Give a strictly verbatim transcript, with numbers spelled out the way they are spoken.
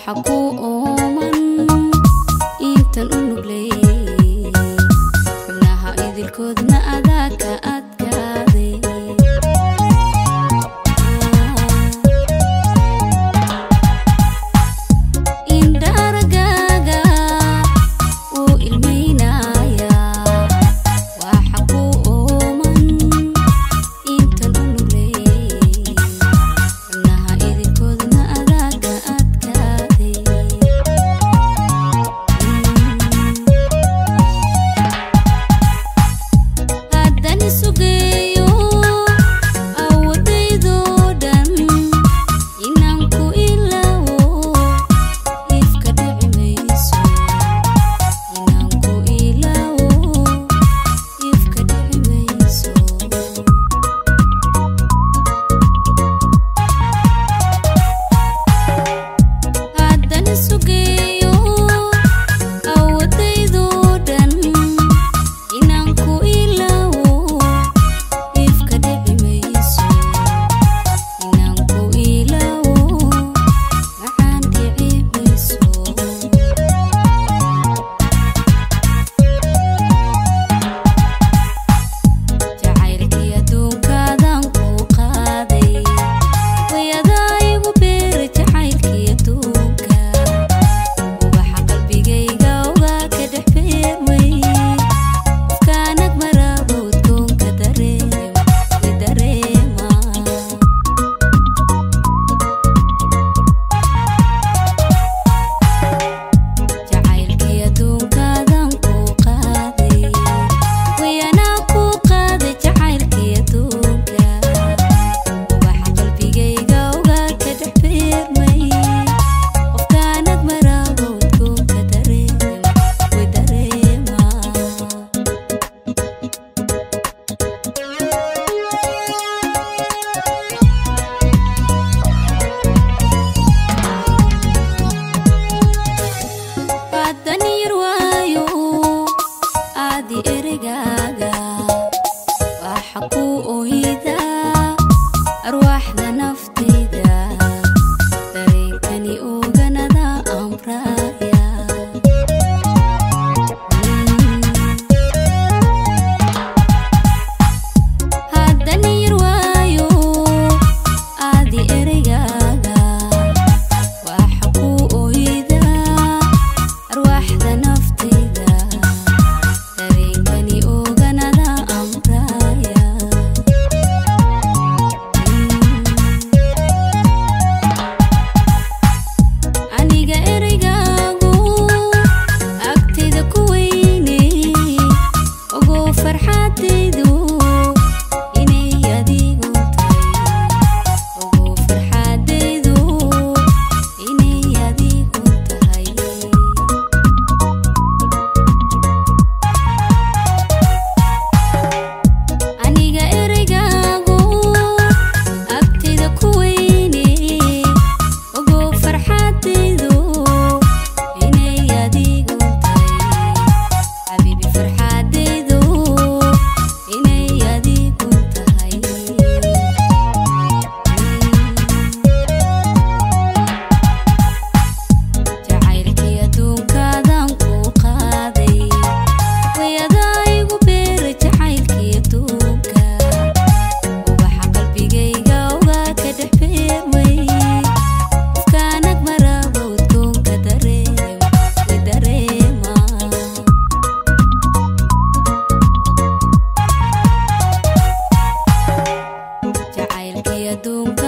waxaku ooman intan u nuglay xubnaha idilkoodna adaa ka adkaaday indaragaaga uu ilmaynaya waxaku ooman intan u nuglay xubnaha idilkoodna adaa ka adkaaday haddani sugeeyo awodaydoo dhan inaan ku ilaawo ifka dhici mayso inaan ku ilaawo ifka dhici mayso haddani sugeeyo awodaydoo dhan inaan ku ilaawo ifka dhici mayso inaan ku ilaawo maxaan dhici mayso jacaylkii adduunkaadan ku qaaday wayadaa igu beera jacaylkii adduunka ubaxa qalbigayga ogaa ka dhex beermay qofkaanag maraaba udgoonka dareema i dareema jacaylkii adduunkaadan ku qaaday wayanaa ku qaaday jacaylkii adduunka ubaxa qalbigayga ogaa ka dhex beermay qofkaanag maraaba udgoonka dareema i dareema haddani yar waayo aadi erigaaga waxa ku oyda arwaaxda naftayda dareenkani oganada amraya haddani yar waayo aadi erigaaga waxa ku oyda arwaaxda naftayda dareenkani oganada amraya aniga erigaagu agtayda ku weynay ogow farxadaydu inay adigu tahay ogow farxadaydu inay adigu tahay aniga erigaagu agtayda ku weynay ogow farxadaydu inay adigu tahay xabiibi farxadaydu inay adigu tahay jacaylkii adduunkaadan ku qaaday wayadaa igu beera jacaylkii adduunka ubaxa qalbigayga ogaa ka dhex beermay qofkaanag maraaba udgoonka dareema i dareema jacaylkii adduunka